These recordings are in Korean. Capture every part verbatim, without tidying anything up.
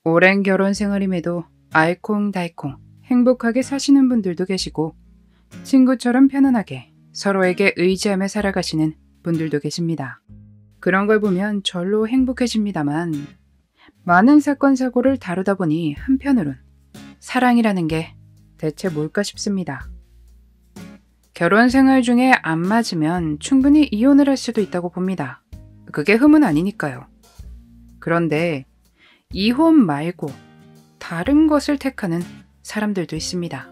오랜 결혼 생활임에도 알콩달콩 행복하게 사시는 분들도 계시고 친구처럼 편안하게 서로에게 의지하며 살아가시는 분들도 계십니다. 그런 걸 보면 절로 행복해집니다만 많은 사건 사고를 다루다 보니 한편으론 사랑이라는 게 대체 뭘까 싶습니다. 결혼 생활 중에 안 맞으면 충분히 이혼을 할 수도 있다고 봅니다. 그게 흠은 아니니까요. 그런데 이혼 말고 다른 것을 택하는 사람들도 있습니다.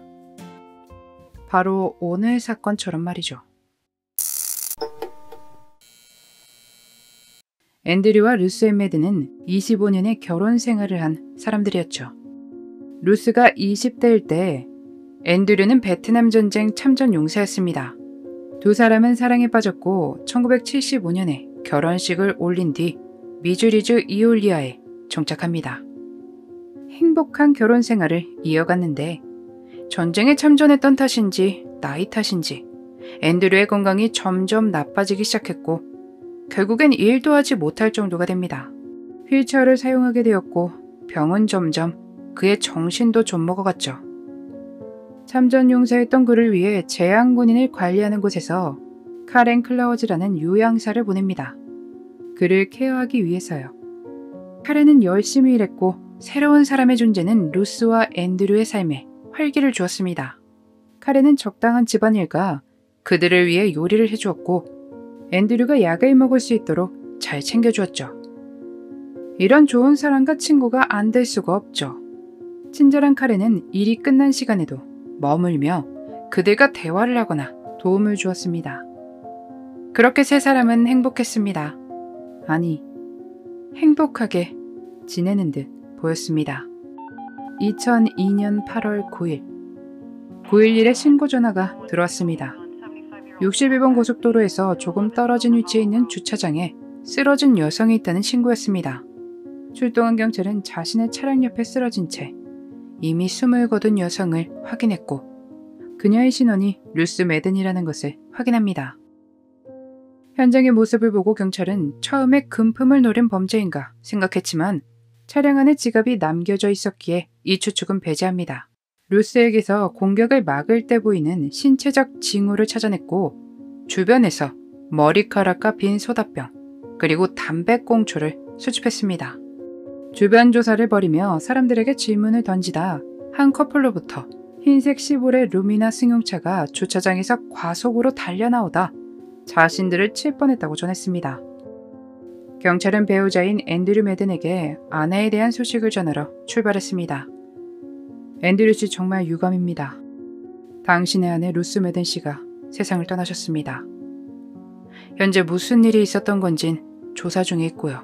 바로 오늘 사건처럼 말이죠. 앤드류와 루스 앤 매드는 이십오 년의 결혼 생활을 한 사람들이었죠. 루스가 이십 대일 때 앤드류는 베트남 전쟁 참전 용사였습니다. 두 사람은 사랑에 빠졌고 천구백칠십오 년에 결혼식을 올린 뒤 미주리주 이올리아에 정착합니다. 행복한 결혼 생활을 이어갔는데 전쟁에 참전했던 탓인지 나이 탓인지 앤드류의 건강이 점점 나빠지기 시작했고 결국엔 일도 하지 못할 정도가 됩니다. 휠체어를 사용하게 되었고 병은 점점 그의 정신도 좀 먹어갔죠. 참전 용사였던 그를 위해 재향군인을 관리하는 곳에서 카렌 클라우즈라는 요양사를 보냅니다. 그를 케어하기 위해서요. 카렌은 열심히 일했고 새로운 사람의 존재는 루스와 앤드류의 삶에 활기를 주었습니다. 카렌은 적당한 집안일과 그들을 위해 요리를 해주었고 앤드류가 약을 먹을 수 있도록 잘 챙겨주었죠. 이런 좋은 사람과 친구가 안 될 수가 없죠. 친절한 카렌은 일이 끝난 시간에도 머물며 그들과 대화를 하거나 도움을 주었습니다. 그렇게 세 사람은 행복했습니다. 아니, 행복하게 지내는 듯 보였습니다. 이천이 년 팔월 구일 구일일에 신고 전화가 들어왔습니다. 육십일 번 고속도로에서 조금 떨어진 위치에 있는 주차장에 쓰러진 여성이 있다는 신고였습니다. 출동한 경찰은 자신의 차량 옆에 쓰러진 채 이미 숨을 거둔 여성을 확인했고 그녀의 신원이 루스 매든이라는 것을 확인합니다. 현장의 모습을 보고 경찰은 처음에 금품을 노린 범죄인가 생각했지만 차량 안에 지갑이 남겨져 있었기에 이 추측은 배제합니다. 루스에게서 공격을 막을 때 보이는 신체적 징후를 찾아냈고 주변에서 머리카락과 빈 소다병 그리고 담배꽁초를 수집했습니다. 주변 조사를 벌이며 사람들에게 질문을 던지다 한 커플로부터 흰색 시보레 루미나 승용차가 주차장에서 과속으로 달려나오다 자신들을 칠 뻔했다고 전했습니다. 경찰은 배우자인 앤드류 매든에게 아내에 대한 소식을 전하러 출발했습니다. 앤드류 씨 정말 유감입니다. 당신의 아내 루스 매든 씨가 세상을 떠나셨습니다. 현재 무슨 일이 있었던 건진 조사 중에 있고요.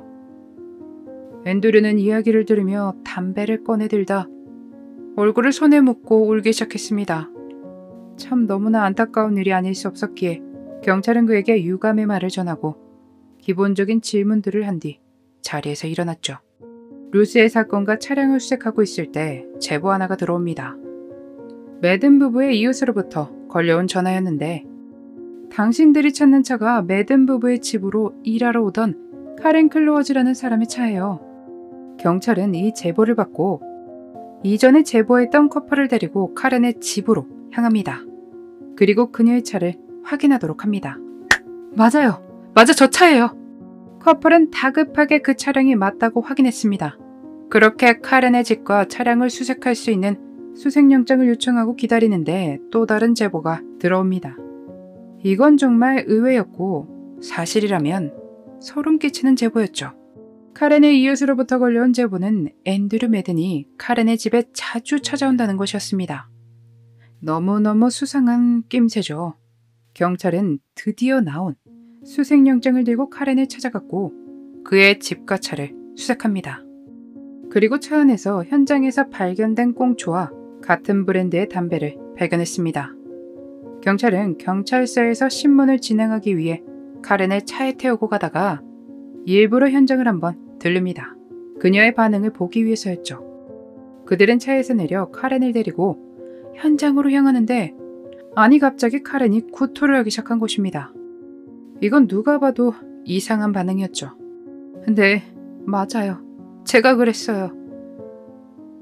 앤드류는 이야기를 들으며 담배를 꺼내들다 얼굴을 손에 묻고 울기 시작했습니다. 참 너무나 안타까운 일이 아닐 수 없었기에 경찰은 그에게 유감의 말을 전하고 기본적인 질문들을 한 뒤 자리에서 일어났죠. 루스의 사건과 차량을 수색하고 있을 때 제보 하나가 들어옵니다. 매든 부부의 이웃으로부터 걸려온 전화였는데 당신들이 찾는 차가 매든 부부의 집으로 일하러 오던 카렌 클로워즈라는 사람의 차예요. 경찰은 이 제보를 받고 이전에 제보했던 커플을 데리고 카렌의 집으로 향합니다. 그리고 그녀의 차를 확인하도록 합니다. 맞아요. 맞아, 저 차예요. 커플은 다급하게 그 차량이 맞다고 확인했습니다. 그렇게 카렌의 집과 차량을 수색할 수 있는 수색영장을 요청하고 기다리는데 또 다른 제보가 들어옵니다. 이건 정말 의외였고 사실이라면 소름 끼치는 제보였죠. 카렌의 이웃으로부터 걸려온 제보는 앤드류 매든이 카렌의 집에 자주 찾아온다는 것이었습니다. 너무너무 수상한 낌새죠. 경찰은 드디어 나온 수색영장을 들고 카렌을 찾아갔고 그의 집과 차를 수색합니다. 그리고 차 안에서 현장에서 발견된 꽁초와 같은 브랜드의 담배를 발견했습니다. 경찰은 경찰서에서 신문을 진행하기 위해 카렌을 차에 태우고 가다가 일부러 현장을 한번 들릅니다. 그녀의 반응을 보기 위해서였죠. 그들은 차에서 내려 카렌을 데리고 현장으로 향하는데 아니 갑자기 카렌이 구토를 하기 시작한 것입니다. 이건 누가 봐도 이상한 반응이었죠. 근데 맞아요. 제가 그랬어요.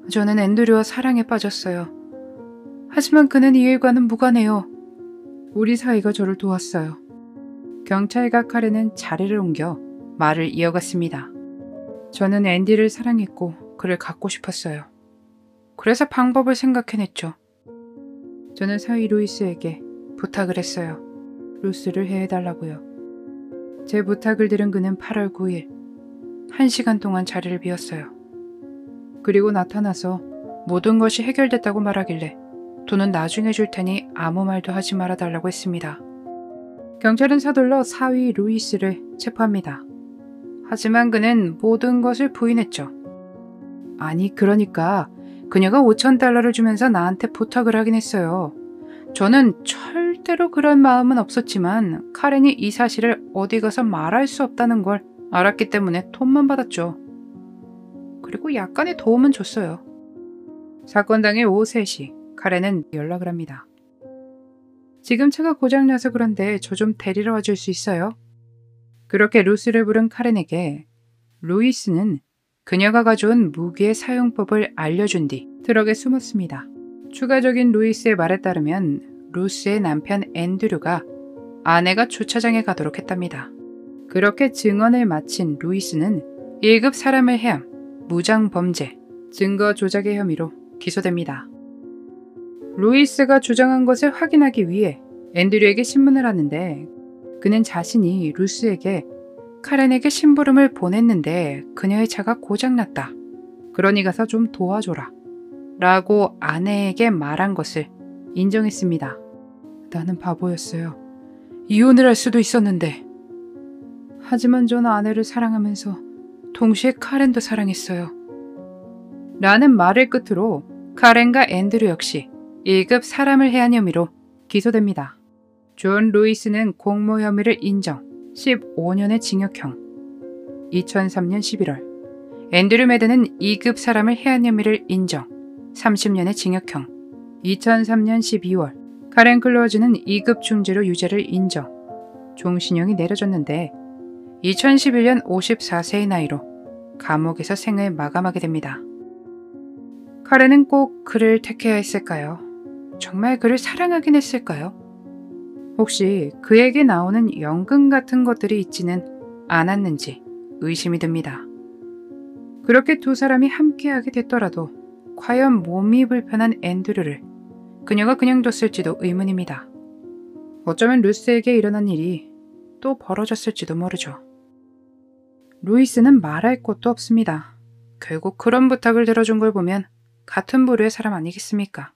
저는 앤드류와 사랑에 빠졌어요. 하지만 그는 이 일과는 무관해요. 우리 사이가 저를 도왔어요. 경찰과 카렌은 자리를 옮겨 말을 이어갔습니다. 저는 앤디를 사랑했고 그를 갖고 싶었어요. 그래서 방법을 생각해냈죠. 저는 사위 루이스에게 부탁을 했어요. 루스를 해달라고요. 제 부탁을 들은 그는 팔월 구일 한 시간 동안 자리를 비웠어요. 그리고 나타나서 모든 것이 해결됐다고 말하길래 돈은 나중에 줄 테니 아무 말도 하지 말아달라고 했습니다. 경찰은 서둘러 사위 루이스를 체포합니다. 하지만 그는 모든 것을 부인했죠. 아니 그러니까 그녀가 오천 달러를 주면서 나한테 부탁을 하긴 했어요. 저는 절대로 그런 마음은 없었지만 카렌이 이 사실을 어디 가서 말할 수 없다는 걸 알았기 때문에 돈만 받았죠. 그리고 약간의 도움은 줬어요. 사건 당일 오후 세 시 카렌은 연락을 합니다. 지금 차가 고장나서 그런데 저 좀 데리러 와줄 수 있어요? 그렇게 루스를 부른 카렌에게 루이스는 그녀가 가져온 무기의 사용법을 알려준 뒤 트럭에 숨었습니다. 추가적인 루이스의 말에 따르면 루스의 남편 앤드류가 아내가 주차장에 가도록 했답니다. 그렇게 증언을 마친 루이스는 일 급 사람을 해함, 무장범죄, 증거 조작의 혐의로 기소됩니다. 루이스가 주장한 것을 확인하기 위해 앤드류에게 신문을 하는데 그는 자신이 루스에게 카렌에게 심부름을 보냈는데 그녀의 차가 고장났다. 그러니 가서 좀 도와줘라. 라고 아내에게 말한 것을 인정했습니다. 나는 바보였어요. 이혼을 할 수도 있었는데. 하지만 전 아내를 사랑하면서 동시에 카렌도 사랑했어요. 라는 말을 끝으로 카렌과 앤드류 역시 일 급 사람을 해한 혐의로 기소됩니다. 존 루이스는 공모 혐의를 인정, 십오 년의 징역형. 이천삼 년 십일월 앤드류 매드는 이 급 사람을 해한 혐의를 인정, 삼십 년의 징역형. 이천삼 년 십이월 카렌 클로즈는 이 급 중죄로 유죄를 인정, 종신형이 내려졌는데 이천십일 년 오십사 세의 나이로 감옥에서 생을 마감하게 됩니다. 카렌은 꼭 그를 택해야 했을까요? 정말 그를 사랑하긴 했을까요? 혹시 그에게 나오는 연금 같은 것들이 있지는 않았는지 의심이 듭니다. 그렇게 두 사람이 함께하게 됐더라도 과연 몸이 불편한 앤드류를 그녀가 그냥 뒀을지도 의문입니다. 어쩌면 루스에게 일어난 일이 또 벌어졌을지도 모르죠. 루이스는 말할 것도 없습니다. 결국 그런 부탁을 들어준 걸 보면 같은 부류의 사람 아니겠습니까?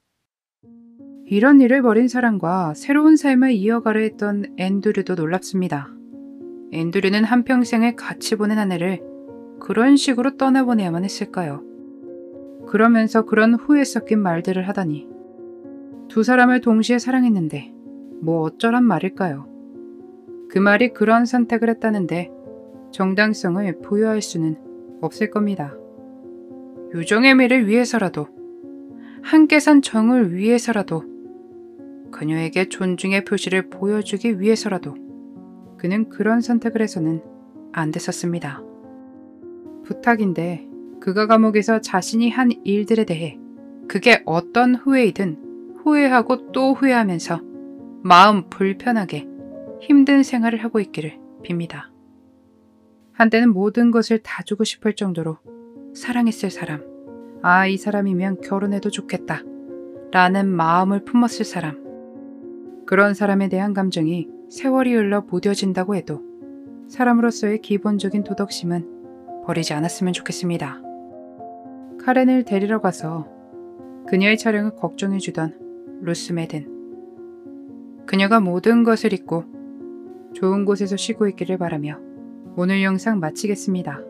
이런 일을 벌인 사람과 새로운 삶을 이어가려 했던 앤드류도 놀랍습니다. 앤드류는 한평생을 같이 보낸 아내를 그런 식으로 떠나보내야만 했을까요? 그러면서 그런 후회 섞인 말들을 하다니. 두 사람을 동시에 사랑했는데 뭐 어쩌란 말일까요? 그 말이 그런 선택을 했다는데 정당성을 부여할 수는 없을 겁니다. 유정의 미를 위해서라도, 함께 산 정을 위해서라도, 그녀에게 존중의 표시를 보여주기 위해서라도 그는 그런 선택을 해서는 안 됐었습니다. 부탁인데 그가 감옥에서 자신이 한 일들에 대해 그게 어떤 후회이든 후회하고 또 후회하면서 마음 불편하게 힘든 생활을 하고 있기를 빕니다. 한때는 모든 것을 다 주고 싶을 정도로 사랑했을 사람, 아, 이 사람이면 결혼해도 좋겠다 라는 마음을 품었을 사람, 그런 사람에 대한 감정이 세월이 흘러 무뎌진다고 해도 사람으로서의 기본적인 도덕심은 버리지 않았으면 좋겠습니다. 카렌을 데리러 가서 그녀의 촬영을 걱정해주던 루스 매든, 그녀가 모든 것을 잊고 좋은 곳에서 쉬고 있기를 바라며 오늘 영상 마치겠습니다.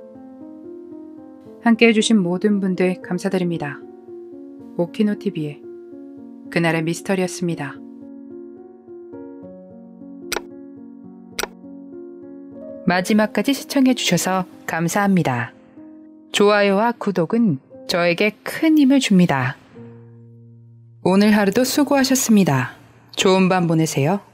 함께 해주신 모든 분들 감사드립니다. 오키노티비의 그날의 미스터리였습니다. 마지막까지 시청해주셔서 감사합니다. 좋아요와 구독은 저에게 큰 힘을 줍니다. 오늘 하루도 수고하셨습니다. 좋은 밤 보내세요.